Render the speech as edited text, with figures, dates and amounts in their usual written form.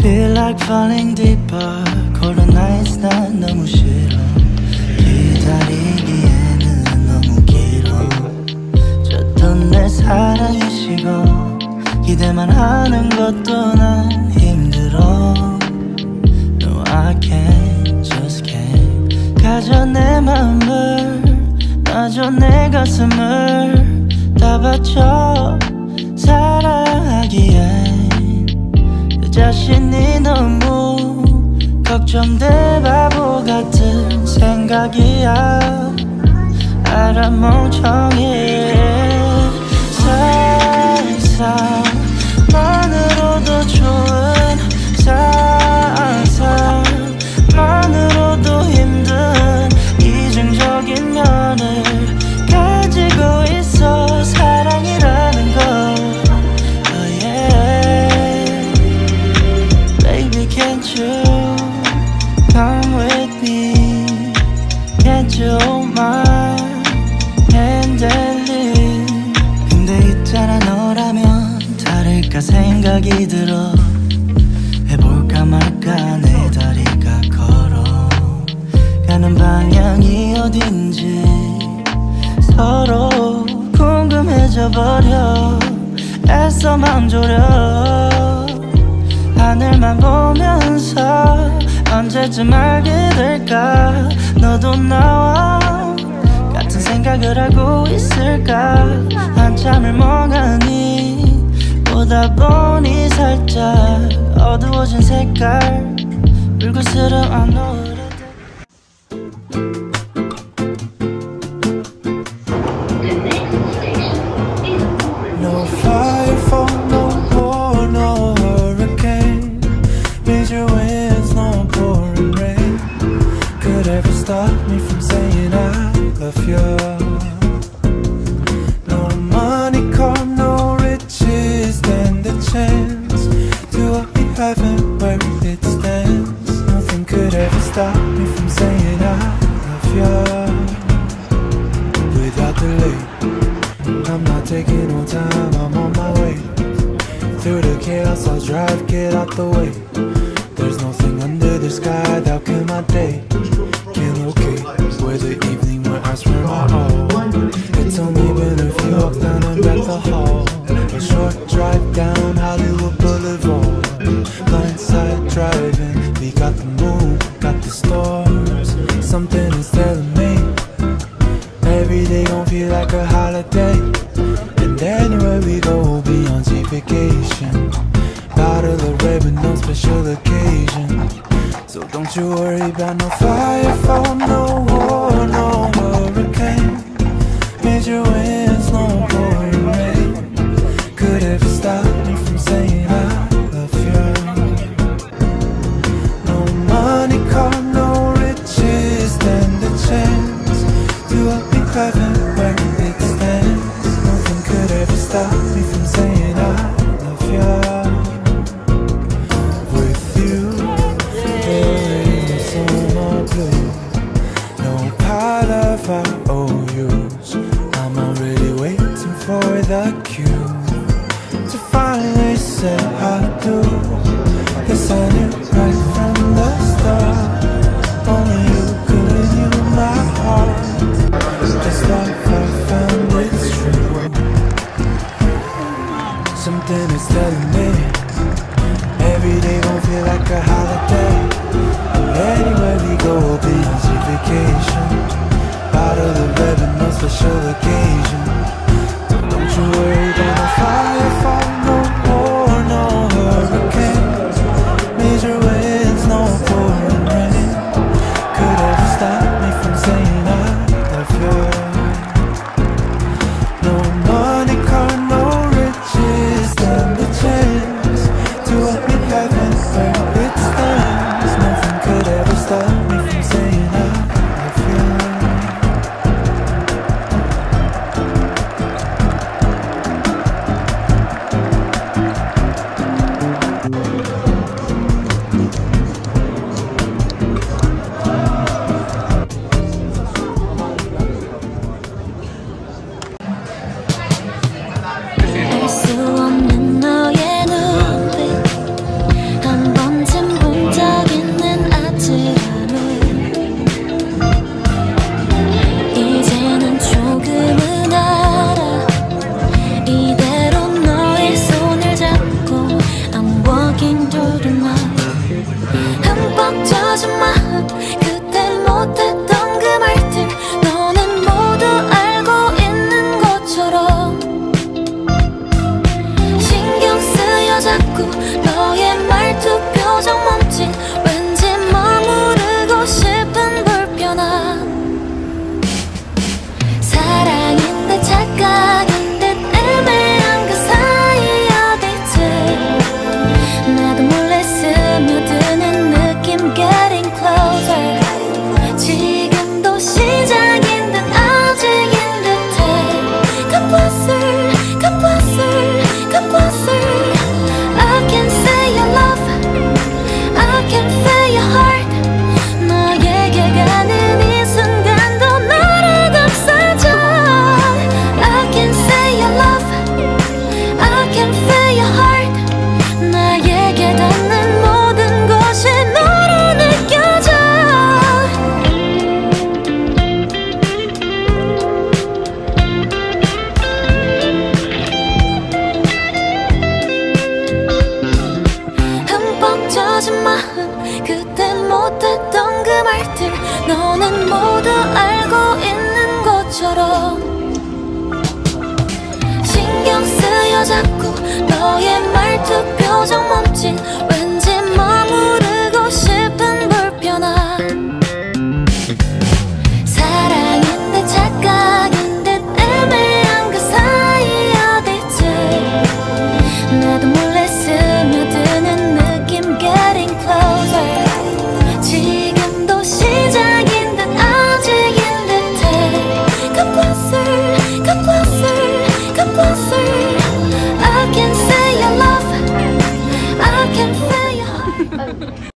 Feel like falling deeper. Cold nights 난 너무 싫어. 기다리기에는 너무 길어. 줬던 내 사랑이 식어. 기대만 하는 것도 난 힘들어. No I can't, just can't. 가져 내 마음을, 놔줘 내 가슴을 다 바쳐 사랑하기엔 내 자신이 너무 걱정돼. 바보 같은 생각이야. 알아 멍청해. 상상만으로도 좋은 상상만으로도 힘든 이중적인 면을 가지고 있어. 사랑이라는 거. Oh yeah. Baby can't you come with me? Can't you hold my hand and leave? 근데 있잖아 너라면 다를까 생각이 들어. 해볼까 말까 내 다리가 걸어 가는 방향이 어딘지 서로 궁금해져 버려. 애써 맘 졸여 하늘만 보면서 언제쯤 알게 될까. 너도 나와 같은 생각을 하고 있을까. 한참을 멍하니 보다 보니 살짝 어두워진 색깔 불그스름 안 노래. No firefall, no war, no hurricane. Major winds, no pouring rain could ever stop me from saying I love you. No money, car, no riches stand a chance to a heaven where it stands. Nothing could ever stop me from saying I love you. Without delay, I'm not taking no time, I'm on my way. Through the chaos I'll drive, get out the way. There's nothing under the sky that can my day get okay. Where the evening where I swear my all. It's only been a few walks down and back the hall. A short drive down Hollywood Boulevard. Blindside driving, we got the moon, got the stars. Something is telling me every day gon' feel like a holiday. And anywhere we go we'll be on vacation. Bottle of red with no special occasion. So don't you worry about no firefall, no war, no hurricane. Major winds, no pouring rain could ever stop me from saying I love you. No money, car, no riches stand a chance to a big heaven where it stands. Nothing could ever stop me from saying I love you. With you, there ain't so much blue. No pile of IOUs. I'm already waiting for the cue to finally say I do. Yes, I knew right from the start. Only you could renew my heart. This life I found it's true. Something is telling me every day gon' feel like a holiday. Anywhere we go we'll be on vacation. Bottle of red with no special occasion. So don't you worry about no firefall, no war, no hurricane. Major winds, no pouring rain could ever stop me from saying I love you. No money, car, no riches stand a chance to a big heaven where it stands. Nothing could ever stop me from saying I love you. 그때 못했던 그 말들 너는 모두 알고 있는 것처럼 신경 쓰여 자꾸 너의 말투 표정 몸짓 왠지 머무르고 싶은 불편함 사랑인 듯 착각인 듯 애매한 그 사이 어디쯤 나도 몰래 스며드는 느낌 getting closer 지금도 시작인 듯 아직인 듯해 Come closer, come closer, come closer I can say your love I can feel your heart 너에게 가는 이 순간도 나를 감싸줘 I can say your love I can feel your heart 나에게 닿는 모든 것이 너로 느껴져 흠뻑 젖은 마음 그때 못했던 그 말들 너는 모두 알고 있는 것처럼 신경 쓰여 자꾸 너의 말투 표정 몸짓 왠지 머무르고 싶은 불편함 사랑인 듯 착각인 듯 애매한 그 사이 어디쯤 나도 몰래 스며드는 느낌 getting closer 지금도 시작인 듯 아직인 듯해 Come closer, come closer, come closer I can say your love I can feel your heart